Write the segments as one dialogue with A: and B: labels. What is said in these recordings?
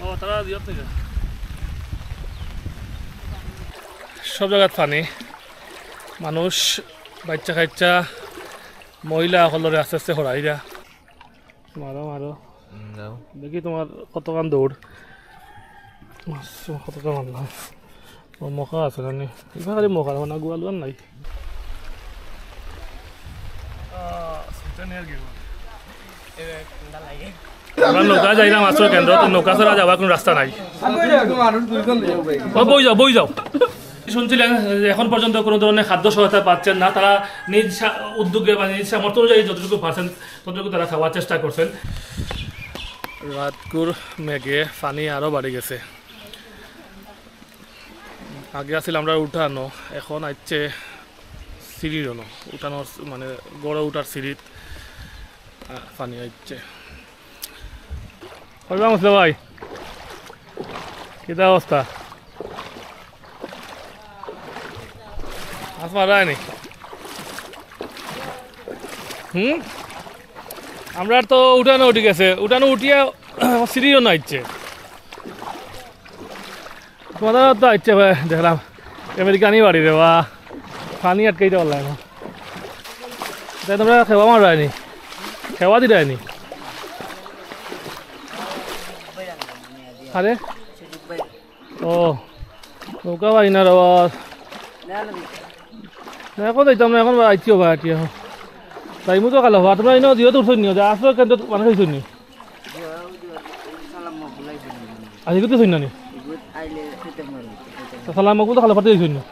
A: তারা দিও থেকে সব জায়গাত পানি মানুষ বাচ্চা কাচ্চা মহিলা সকলরে আস্তে আস্তে হরাইরা মারো মারো দেখি তোমার কতক্ষণ দৌড় কতটা মারলাম মখা আছে না এবার খালি মখা মানে গোয়াল নাই আমরা নৌকা যাইলাম মাছের কেন্দ্র তো নৌকা ছাড়া যাওয়ার কোনো রাস্তা নাই বই যাও শুনছিলেন এখন পর্যন্ত কোনো ধরনের খাদ্য সহায়তা পাচ্ছেন না তারা নিজ উদ্যোগে বা নিজ সামর্থ্য অনুযায়ী যতটুকু পাচ্ছেন ততটুকু তারা খাওয়ার চেষ্টা করছেন রাতকুর মেঘে পানি আরও বাড়ি গেছে আগে আসছিল আমরা উঠানো এখন আসছে সিঁড়িরও উঠানোর মানে গড়ে উঠার সিঁড়িত পানি আসছে ভাই কিতা অবস্থা মাছ মারা হয়নি আমরা তো উঠানো উঠে গেছে উঠানো উঠিয়া সিঁড়িও না ইচ্ছে তোমাদের তো ইচ্ছে ভাই দেখলাম আমেরিকানি বাড়ি রে বা পানি আটকাইতে পারলাম না তাই তোমরা খেওয়া মারা হয়নি খেওয়া দিতে হয়নি আরে ও নৌকা পাই না আবার এখন যাইতাম না এখন আইছিও ভাই আটি এখন তাই মতো কালো হওয়া তোমরা এনেও দিও তো উঠছই নিও যা আসো কেন্দ্র মানুষ হয়েছই নি আজি কিন্তু শুন নি সালাম মগু তো খালো ফাটে হয়েছই নি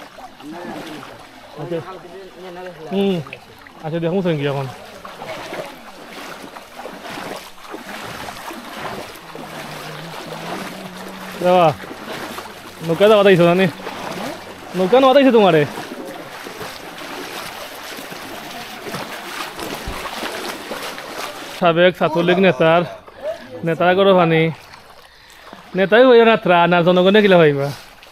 A: আচ্ছা দেখুন সঙ্গী এখন দেওয়া নৌকা যাওয়া দিয়েছো জানি নৌকা নেওয়া দিয়েছে তোমারে সাবেক ছাত্রলীগ নেতারা করো পানি নেতাই হইয়া নাত্রা না জনগণে কিলা ভাইবা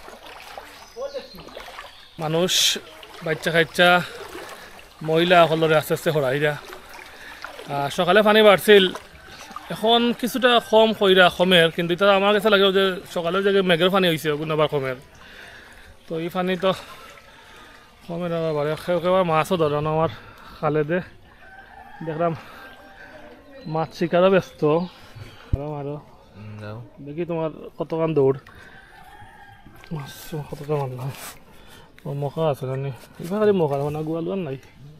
A: মানুষ বাচ্চা কাচ্চা মহিলা সকলরে আস্তে আস্তে হরাইরা সকালে পানি বাড়ছিল এখন কিছুটা কম কইরা কমের কিন্তু এটা আমার কাছে লাগে যে সকালের জায়গায় মেঘের পানি হয়েছে আবার কমের তো এই পানি তো কমের আবার বাড়ে কেউ মাছও ধরানো আমার খালে দে দেখলাম মাছ শিকারও ব্যস্ত আরো দেখি তোমার কতক্ষণ দৌড় মাছ কতটা মারলাম মখা আছে নানি এবার খালি মখা মানে গোয়াল নাই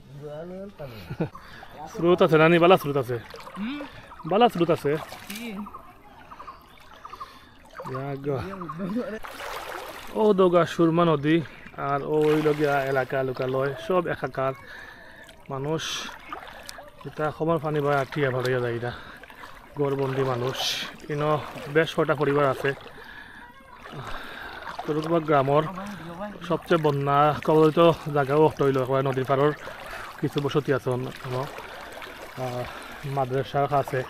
A: স্রোত আছে নানি বালা স্রোত আছে বালা স্রোত আছে ও দোগা সুরমা নদী আর ওই লগিয়া এলাকা লোকালয় সব একাকার মানুষ এটা সময় পানি বা আঠিয়া ভাড়াইয়া যায় এটা গড়বন্দি মানুষ ইনো বেশ কটা পরিবার আছে তরুকবাগ গ্রামর সবচেয়ে বন্যা কবলিত জায়গাও তৈল নদীর পাড়র কিছু বসতি আছে মাদ্রাসা আছে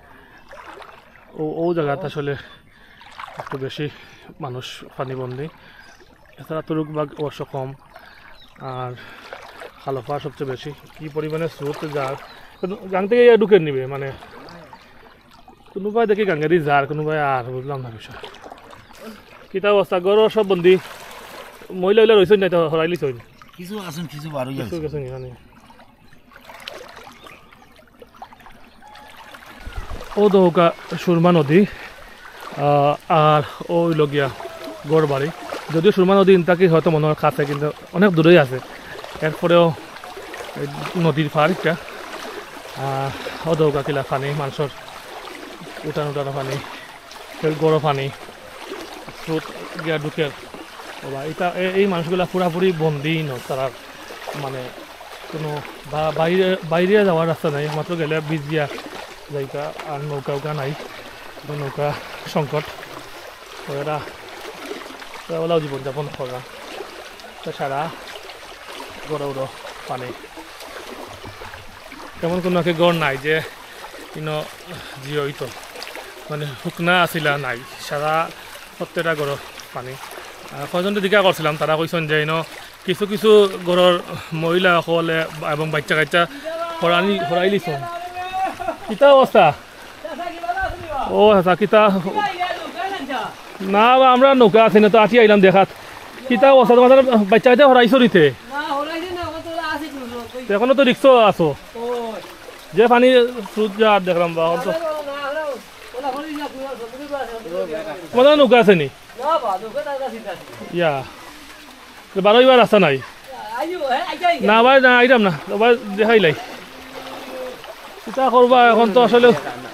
A: ও জায়গাতে আসলে একটু বেশি মানুষ পানিবন্দি এছাড়া তরুকবাগ অবশ্য কম আর খালফা সবচেয়ে বেশি কি পরিমাণে স্রোত যার গাং থেকে ঢুকে নিবে মানে কোনোবাই দেখি গাঙ্গেরি যার কোনোবাই আর বুঝলাম না বিষয় কিতা অবস্থা গড় সব বন্দি মহিলা হইলে রয়েছেন না হরাইলিস হইনি
B: কিছু আসুন কিছু বারো
A: কিছু গেছেন এখানে ও দৌকা সুরমা নদী আর ওই লগিয়া গড় বাড়ি যদিও সুরমা নদী ইনতাকি হয়তো মনে হয় কাছে কিন্তু অনেক দূরেই আছে এরপরেও নদীর পার একটা ও দৌকা কিলা পানি মানুষের উঠানো পানি গড় পানি স্রোত গিয়া ঢুকের এটা এই মানুষগুলা পুরাপুরি বন্দি তারা মানে কোনো বাইরে যাওয়ার রাস্তা নাই মাত্র গেলে বীজ দিয়া জায়গা আর নৌকা নাই নৌকা সংকট এরা ওলাও জীবনযাপন করা তাছাড়া গড় পানি তেমন কোনো গড় নাই যে জিয়ইত মানে শুকনা আসিলা নাই সারা প্রত্যেকটা গড় পানি কয়জনকে জিজ্ঞাসা করছিলাম তারা কইছেন যে কিছু কিছু ঘরের মহিলাসকলে এবং বাচ্চা কাচ্চা হরাইলিছন কিতা অবস্থা ও আচ্ছা কিতা না বা আমরা নৌকা আছি না তো আছি আইলাম দেখাত কিতা অবস্থা তোমাদের বাচ্চা হইতে হরাইছো নিতে এখনো তো রিক্স আছো যে পানি সুদ যা দেখলাম বা অন্ত তোমাদের নৌকা আছে নি ইয়া বারো এবার রাস্তা নাই না ভাই না আইলাম না ভাই দেখাইলাই কিতা করবা এখন তো আসলে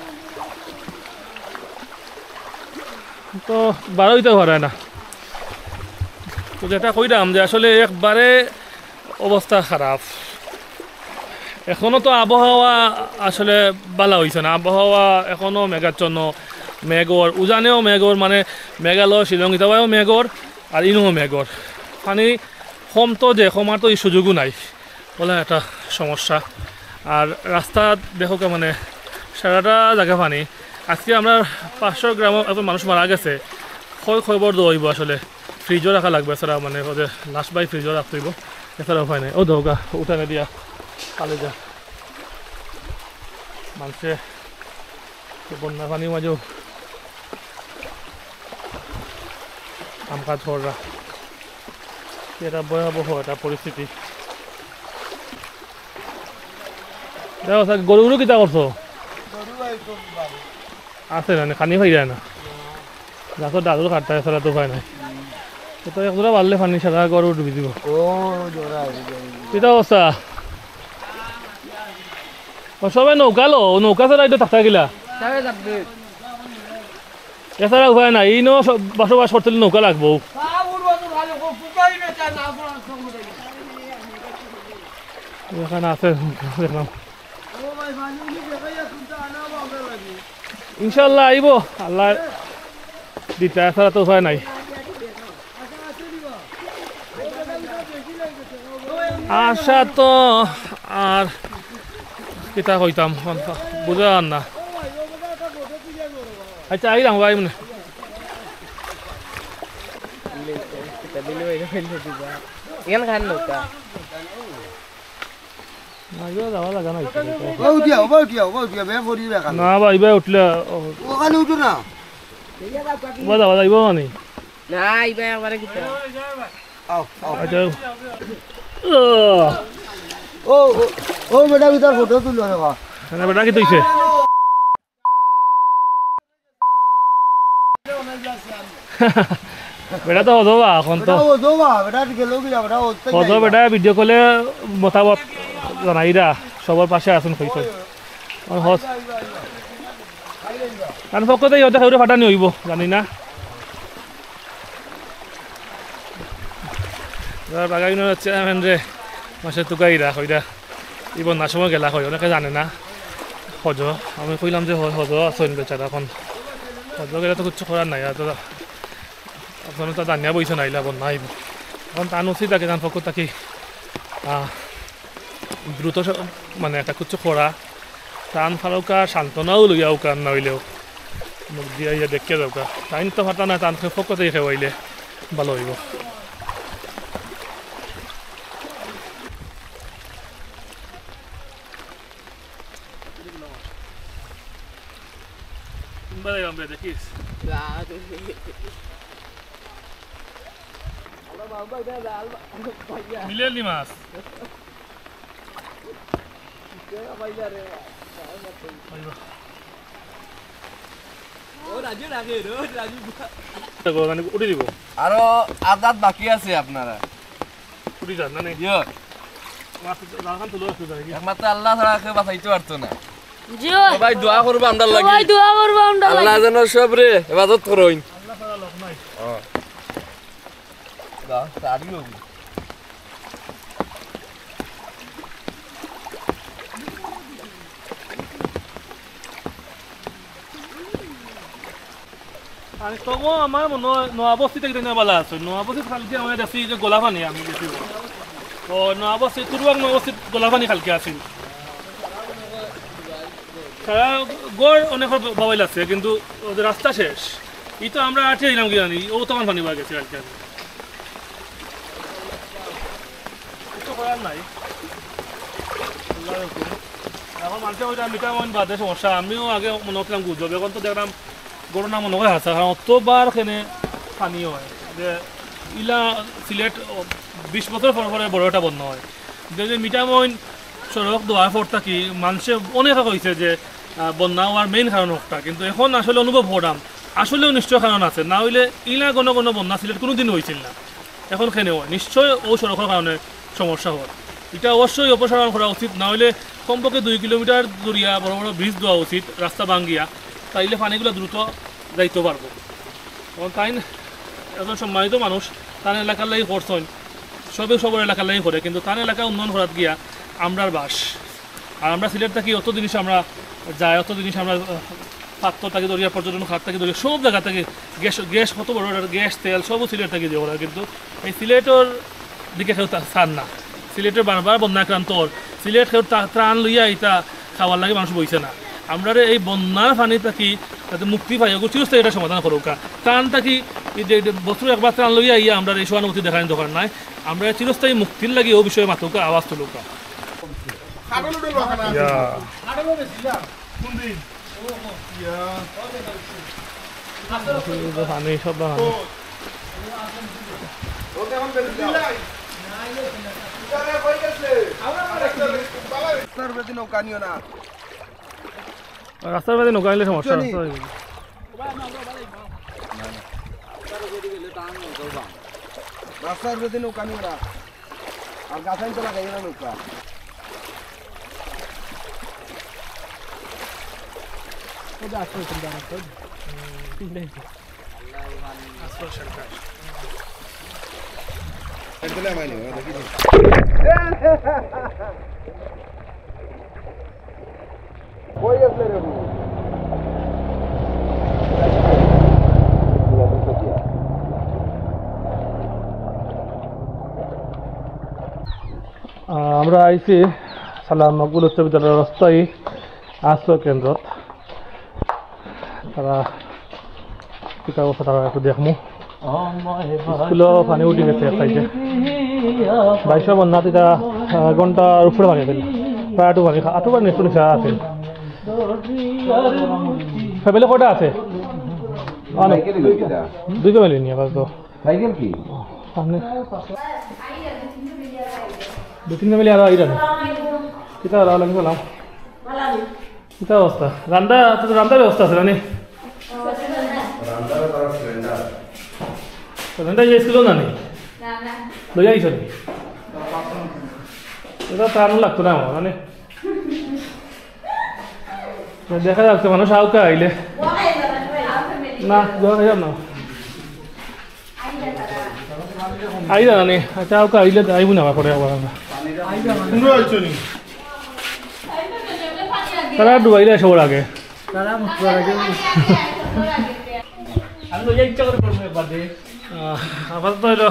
A: তো বারোইতে ভরায় না তো যেটা কইলাম যে আসলে একবারে অবস্থা খারাপ এখনো তো আবহাওয়া আসলে বালা হয়েছে না আবহাওয়া এখনো মেঘাচ্ছন্ন মেঘর উজানেও মেঘর মানে মেঘালয় শিলং ইতাবাও মেঘর আর ইনুও মেঘর পানি কম তো যে কমার তো এই সুযোগও নাই বলে একটা সমস্যা আর রাস্তা দেখো মানে সারাটা জায়গা পানি আজকে আমরা 500 গ্রাম মানুষ মারা গেছে খবর দইব আসলে ফ্রিজও রাখা লাগবে এছাড়া মানে ওদের লাস্ট বাই ফ্রিজও রাখতে হইব এছাড়া উপায় নাই ও দৌগা উঠানে দিয়া কালে যা মানুষে বন্যা পানির মাঝেও কাম কাজ করা এটা ভয়াবহ একটা পরিস্থিতি দেখো গরুগুলো কিতা করছো আছে না খানি খাই যায় না গাছর ডালও কাটতে ছাড়া তো উপায় নাই তো একজোড়া বাড়লে পানি সারা গরু ডুবি দিব কিতা অবস্থা সবাই নৌকা লো নৌকা ছাড়া এটা থাকা গিলা এছাড়া উপায় নাই এই বসবাস করতে নৌকা লাগবো এখানে আছে দেখলাম ইনশাল্লাহ আইব আল্লাহ দিতে এছাড়া তো উপায় নাই আশা তো আর কিতা কইতাম বুঝা না আচ্ছা আইলাম ভাই মানে যাওয়া লাগা নাই না ভাই ভাই উঠলে যাওয়া যাইব মানে আচ্ছা
B: ও বেটা ভিতর ফটো তুলো
A: বেটা কি তুইছে বেটা তো হদবা এখন তো হদ বেটা ভিডিও কলে মতামত জানাইরা সবার পাশে আসুন কইছ কারণ পক্ষতে ইহঁতে সেউরে ফাটানি হইব জানি না বাগাইন চেয়ারম্যান রে মাসে টুকাইরা কইরা ই বন্যার সময় গেলা কই অনেকে জানে না হজ আমি কইলাম যে হজ আছেন বেচারা এখন হজ গেলে তো কিছু করার নাই আপনার তো দানিয়া বইছে নাইলা বন্যা আইব এখন টান উচিত থাকে তার পক্ষ থাকি দ্রুত মানে একটা কিছু করা টান ফালৌকা সান্ত্বনাও লইয়া উকান নইলেও মুখ দিয়া ইয়া দেখিয়ে যাওকা টাইম তো ফাটা না টান পক্ষতেই খেৱাইলে ভালো হইব Vale, hombre, de Kiss. Milen ni más.
B: আরো আদাত বাকি আছে আপনারা একমাত্র আল্লাহ ছাড়া কেউ বাঁচাইতে পারতো না সবাই দোয়া করবো আমরা লাগি আল্লাহ যেন সব রে ইবাদত করইন আল্লাহ ছাড়া লোক নাই সারি হবি
A: আর তবু আমার নয়াবস্তি থেকে বালা আছে নয়াবস্তি খালকে আমার দেখছি যে গোলাপানি আমি দেখি ও নয়াবস্তি তুরুয়াক নয়াবস্তিত গোলাপানি খালকে আছিল সারা গড় অনেক মোবাইল আছে কিন্তু রাস্তা শেষ এই তো আমরা আঠে দিলাম কি জানি ও তখন পানি পাওয়া গেছে কালকে কিছু করার নাই এখন মানুষের ওইটা মিটার মন বাদে সমস্যা আমিও আগে মনে করলাম গুজব এখন তো দেখলাম ঘটনা মনে হয় আছে কারণ অতবার এখানে পানি হয় যে ইলা সিলেট 20 বছর পর পরে বড় একটা বন্যা হয় যে মিটামইন সড়ক দোয়ার পর থাকি মানুষে অনেক হয়েছে যে বন্যা হওয়ার মেইন কারণ একটা কিন্তু এখন আসলে অনুভব হলাম আসলেও নিশ্চয় কারণ আছে না হইলে ইলা কোনো বন্যা সিলেট কোনোদিন হয়েছিল না এখন খেনে হয় নিশ্চয় ও সড়কের কারণে সমস্যা হয় এটা অবশ্যই অপসারণ করা উচিত না হলে কমপক্ষে 2 কিলোমিটার দূরিয়া বড় বড় ব্রিজ দেওয়া উচিত রাস্তা ভাঙ্গিয়া তাইলে পানিগুলো দ্রুত যাইতে পারবো কারণ তাই একজন সম্মানিত মানুষ তার এলাকার লাগি করছেন সবার এলাকার লাগি করে কিন্তু তার এলাকা উন্নয়ন করার গিয়া আমরার বাস আর আমরা সিলেট থাকি অত জিনিস আমরা যাই অত জিনিস আমরা পাত্র থাকি দরিয়া পর্যটন খাত থাকি দরিয়া সব জায়গা থেকে গ্যাস কত বড় গ্যাস তেল সবও সিলেট থাকি দিয়ে ওরা কিন্তু এই সিলেটের দিকে কেউ চান না সিলেটের বারবার বন্যাক্রান্ত সিলেট কেউ ত্রাণ লইয়া এটা খাওয়ার লাগে মানুষ বইছে না আমরা এই বন্যার পানি থাকি যাতে মুক্তি পাই চিরস্থায়ী এটা সমাধান করুক ত্রাণ থাকি বছর একবার ত্রাণ লইয়া ইয়া আমরা এই সহানুভূতি দেখার দরকার নাই আমরা চিরস্থায়ী মুক্তির লাগে ও বিষয়ে মাতুকা আওয়াজ তুলুকা পানি সব রাস্তার বাদে নৌকা নিলে সমস্যা
C: রাস্তার বেদে নৌকা নিয়ে ওরা আর গাছাই তো লাগাই না নৌকা কই গেছে রে
A: আমরা আইছি সালাম মকবুল উচ্চ বিদ্যালয়ের অস্থায়ী আশ্রয় কেন্দ্র তারা টিকা অবস্থা তারা একটু দেখমু স্কুলও পানি উঠে গেছে এক সাইডে 22 বন্যা তিতা ঘন্টার উপরে পানি ফেলে প্রায় আটু পানি একটু নিচা আছে ফ্যামিলি কটা আছে দুই ফ্যামিলি নিয়ে আবার তো সামনে 2-3 ফ্যামিলি আরো আইরা কিতা লাগি বললাম কিতা অবস্থা রান্নার ব্যবস্থা আছে জানি সিলিন্ডার ছিল না নি লই আইছ নি এটা ত্রাণ লাগতো না আমার মানে দেখা যাচ্ছে মানুষ আউকা আইলে না যাওয়া যাম না আইরা না নি আচ্ছা আউকা আইলে আইব না পরে আবার তারা ডুবাইলে সবার আগে আপাতত হলো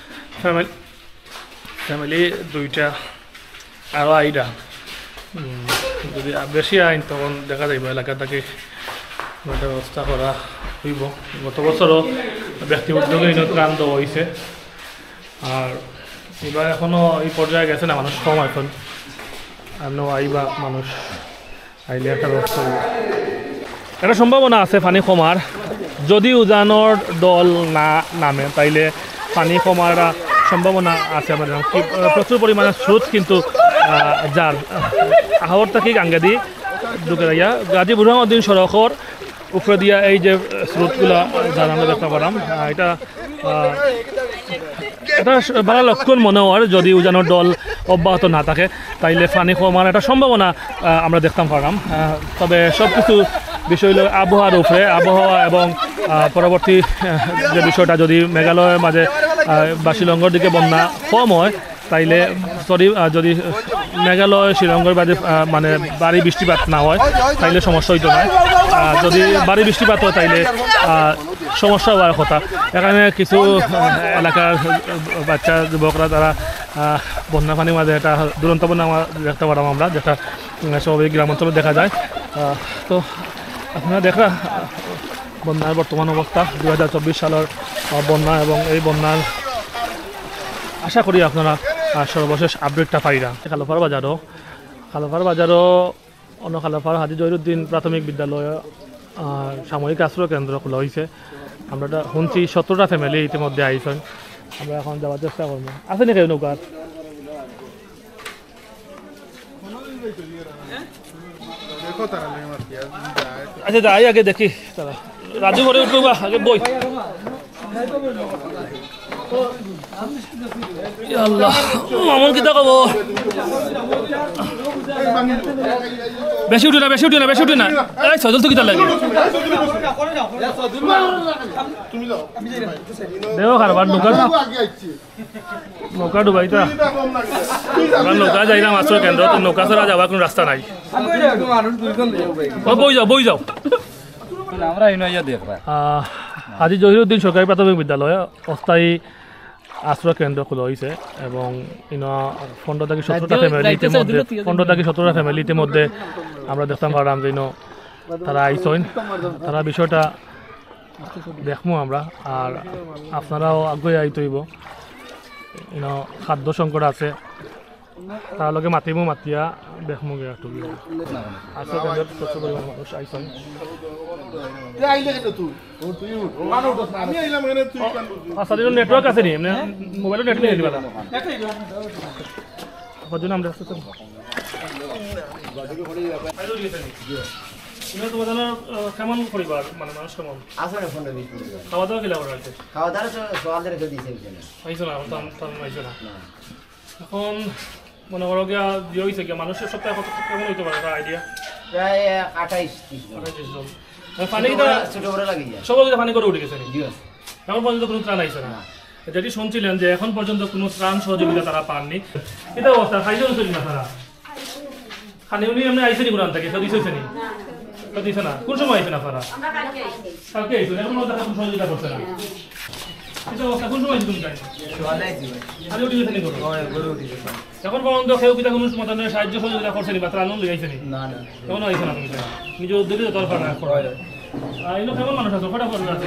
A: ফ্যামিলি দুইটা আরও আইডা যদি বেশি আইন তখন দেখা যাইব এলাকাটাকে ব্যবস্থা করা হইব গত বছরও ব্যক্তি উদ্যোগে ত্রাণ দেওয়া হয়েছে আর এবার এখনও এই পর্যায়ে গেছে না মানুষ কম এখন আরও আইবা মানুষ আইলে একটা ব্যবস্থা হইব একটা সম্ভাবনা আছে পানি কমার যদি উজানোর দল না নামে তাইলে পানি কমার সম্ভাবনা আছে আমাদের প্রচুর পরিমাণে স্রোত কিন্তু যার আহর থেকে গাঙ্গাদি ঢুকে যাইয়া গাজী বুরহানুদ্দিন সড়কর উপরে দিয়া এই যে স্রোতগুলা যার আমরা দেখতে পারাম এটা এটা ভালো লক্ষণ মনে হয় যদি উজানোর দল অব্যাহত না থাকে তাইলে পানি কমার একটা সম্ভাবনা আমরা দেখতাম পারাম তবে সব কিছু বিষয় হলো আবহাওয়ার উপরে আবহাওয়া এবং পরবর্তী যে বিষয়টা যদি মেঘালয়ের মাঝে বা শিলংয়ের দিকে বন্যা কম হয় তাইলে যদি মেঘালয় শিলংয়ের মাঝে মানে ভারী বৃষ্টিপাত না হয় তাইলে সমস্যা হইতো না যদি ভারী বৃষ্টিপাত হয় তাইলে সমস্যা হওয়ার কথা এখানে কিছু এলাকার বাচ্চা যুবকরা তারা বন্যা পানির মাঝে একটা দুরন্ত বন্যা দেখতে পারাম আমরা যেটা স্বাভাবিক গ্রামাঞ্চলে দেখা যায় তো আপনারা দেখা বন্যার বর্তমান অবস্থা 2024 সালের বন্যা এবং এই বন্যার আশা করি আপনারা সর্বশেষ আপডেটটা পাইরা খালপাড় বাজারও অন্য খালপাড় হাজি জহিরুদ্দিন প্রাথমিক বিদ্যালয় সাময়িক আশ্রয় কেন্দ্র খোলা হয়েছে। আমরা শুনছি 17টা ফ্যামিলি ইতিমধ্যে আইসেন। আমরা এখন যাওয়ার চেষ্টা করবো। আছে নাকি নৌকার? আচ্ছা যাই আগে দেখি তারা রাজু করে উঠবো বা আগে বই। আল্লাহ মামুন কিতা কব? বেশি উঠে না বেশি উঠে না বেশি উঠে না। এই সজল তো কিতা লাগে দেও খারবার নৌকা ডুবাইতা নৌকা যাইলাম আশ্রয় কেন্দ্র। তো নৌকা ছাড়া যাওয়ার কোনো রাস্তা নাই। বই যাও বই যাও। হাজী জহিরুদ্দিন সরকারি প্রাথমিক বিদ্যালয়ে অস্থায়ী আশ্রয় কেন্দ্র খোলা হয়েছে এবং 15 থেকে 17টা ফ্যামিলি ইতিমধ্যে আমরা দেখতাম পারলাম যে তারা আইসইন। তারা বিষয়টা দেখবো আমরা, আর আপনারাও আগে আইতইব। খাদ্য সংকট আছে, তার লগে মাতিমু মাতিয়া দেখমু গে একটু আশ্রয় কেন্দ্র প্রচুর পরিমাণ মানুষ আইসইন। নেটওয়ার্ক আছে নি মোবাইলের নেট নিয়ে দিবা আমরা কেমন পরিবার মানে মানুষ কেমন খাওয়া দাওয়া কিলা করা আছে?
D: খাওয়া দাওয়া
A: আইসো না এখন মনে করো গিয়া দিয়ে হয়েছে গিয়া মানুষের সপ্তাহে কত কেমন হইতে পারে আইডিয়া?
D: প্রায় 28
A: জন। পানি ছোট বড় লাগে সবাই পানি করে উঠে গেছে এখন পর্যন্ত কোনো ত্রাণ আইছে না। যেটি শুনছিলেন যে এখন পর্যন্ত কোনো ত্রাণ সহযোগিতা তারা পাননি। এটা অবস্থা খাইজন চলি না তারা খানি উনি এমনি আইসে নি কোরআন থেকে দিছে নি দিছে না। কোন সময় আইছেন আপনারা? কালকে আইছেন। এখন পর্যন্ত কোনো সহযোগিতা করছে না। এটা অবস্থা কোন সময় তুমি জানি খালি উঠে গেছে নি এখন পর্যন্ত কেউ কিতা কোনো মতানের সাহায্য সহযোগিতা করছে নি বা ত্রাণ লই আইছে নি? না না এখনো আইছে না। তুমি নিজের উদ্যোগে দরকার না এগুলো কেমন মানুষ আছে ফটাফট আছে।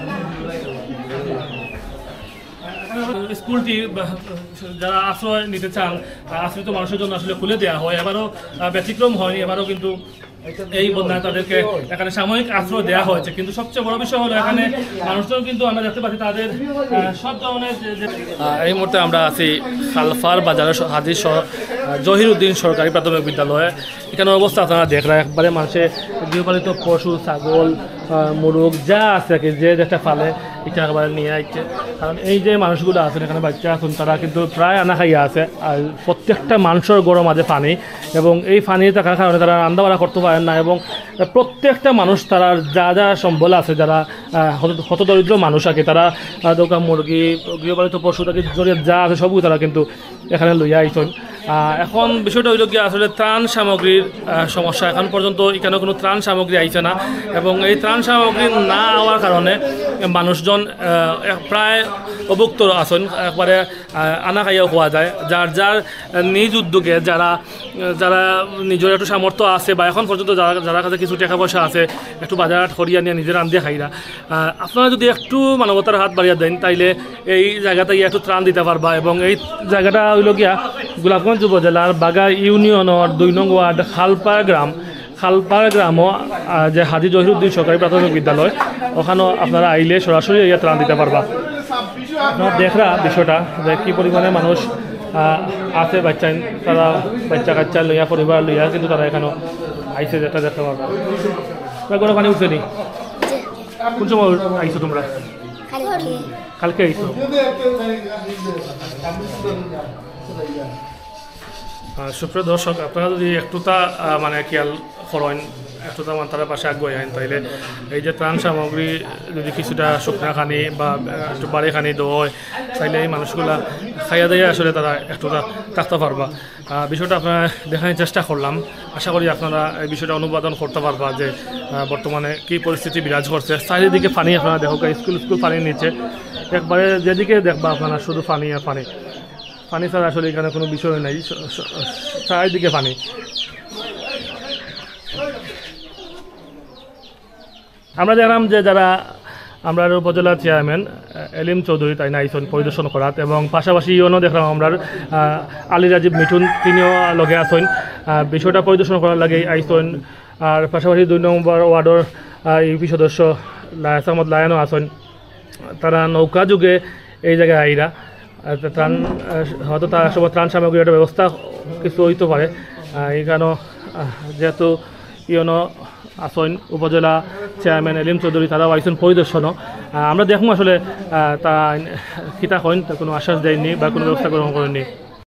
A: স্কুলটি যারা আশ্রয় নিতে চান আশ্রিত মানুষের জন্য আসলে খুলে দেওয়া হয়। এবারও ব্যতিক্রম হয়নি, এবারও কিন্তু এই বন্যায় তাদেরকে এখানে সাময়িক আশ্রয় দেওয়া হয়েছে। কিন্তু সবচেয়ে বড় বিষয় হলো এখানে মানুষজন কিন্তু আমরা দেখতে পাচ্ছি তাদের সব ধরনের এই মুহূর্তে আমরা আছি খালফার বাজারের হাজী জহিরুদ্দিন সরকারি প্রাথমিক বিদ্যালয়ে। এখানে অবস্থা আপনারা দেখরা একবারে মানুষের গৃহপালিত পশু ছাগল মোরগ যা আছে কি যে যেটা ফালে এটা একবারে নিয়ে আসছে। কারণ এই যে মানুষগুলো আছেন এখানে বাচ্চা আছেন তারা কিন্তু প্রায় আনা খাইয়া আছে। আর প্রত্যেকটা মানুষের গরম মাঝে পানি এবং এই পানি থাকার কারণে তারা রান্না বাড়া করতে পারেন না। এবং প্রত্যেকটা মানুষ তারা যা যা সম্বল আছে যারা হতদরিদ্র মানুষ আছে তারা দোকান মুরগি গৃহপালিত পশু তাকে জড়িয়ে যা আছে সবই তারা কিন্তু এখানে লইয়া আইছেন। এখন বিষয়টা হইল গিয়ে আসলে ত্রাণ সামগ্রীর সমস্যা। এখন পর্যন্ত এখানে কোনো ত্রাণ সামগ্রী আইছে না এবং এই ত্রাণ সামগ্রী না হওয়ার কারণে মানুষজন প্রায় অভুক্ত আছেন। একবারে আনা খাইয়াও খোয়া যায় যার যার নিজ উদ্যোগে যারা যারা নিজের একটু সামর্থ্য আছে বা এখন পর্যন্ত যারা কাছে কিছু টাকা পয়সা আছে একটু বাজার খরিয়া নিয়ে নিজের রান্ধিয়ে খাইরা। আপনারা যদি একটু মানবতার হাত বাড়িয়ে দেন তাইলে এই জায়গাতে একটু ত্রাণ দিতে পারবা। এবং এই জায়গাটা হইল গিয়া গোলাপগঞ্জ উপজেলার বাগা ইউনিয়নের 2 নং ওয়ার্ড খালপাড় গ্রামও যে হাজী জহিরুদ্দিন সরকারি প্রাথমিক বিদ্যালয় ওখানেও আপনারা আইলে সরাসরি ইয়ে ত্রাণ দিতে পারবা। আপনারা দেখরা বিষয়টা যে কী পরিমাণে মানুষ আছে বাচ্চা তারা বাচ্চা কাচ্চা লইয়া পরিবার লইয়া কিন্তু তারা এখানেও আইসে যেটা দেখতে পারবা। কোনো পানি উঠছে নি? কোন সময় আইসো তোমরা? কালকে আইসো। সুপ্রিয় দর্শক আপনারা যদি একটুটা মানে খেয়াল করেন একটুটা তারা পাশে আগুয়ে আইন তাইলে এই যে ত্রাণ সামগ্রী যদি কিছুটা শুকনা খানি বা একটু বাড়ি খানি দেওয়া হয় তাইলে এই মানুষগুলা খাইয়া দিয়ে আসলে তারা একটুটা থাকতে পারবা। বিষয়টা আপনারা দেখানোর চেষ্টা করলাম। আশা করি আপনারা এই বিষয়টা অনুবাদন করতে পারবা যে বর্তমানে কী পরিস্থিতি বিরাজ করছে। চারিদিকে পানি আপনারা দেখো স্কুল পানি নিচে একবারে যেদিকে দেখবা আপনারা শুধু পানি আর পানি পানি ছাড়া আসলে এখানে কোনো বিষয় নাই। চারিদিকে পানি। আমরা দেখলাম যে যারা আমরা উপজেলা চেয়ারম্যান এলিম চৌধুরী তাই আইসন পরিদর্শন করাত এবং পাশাপাশি ইউনও দেখলাম আমরা আলী রাজীব মিঠুন তিনিও লগে আসেন বিষয়টা পরিদর্শন করার লাগে আইসন। আর পাশাপাশি 2 নম্বর ওয়ার্ডের ইউপি সদস্য লায়াস আহমদ লায়ানও আছেন তারা নৌকা যুগে এই জায়গায় আইরা ত্রাণ হয়তো তার সময় ত্রাণ সামগ্রীর একটা ব্যবস্থা কিছু হইতে পারে এই কারণে যেহেতু ইয়নো আসন উপজেলা চেয়ারম্যান এলিম চৌধুরী তারাও আইসন পরিদর্শনও আমরা দেখুন আসলে তা খিতা হইন তা কোনো আশ্বাস দেয়নি বা কোনো ব্যবস্থা গ্রহণ করেননি।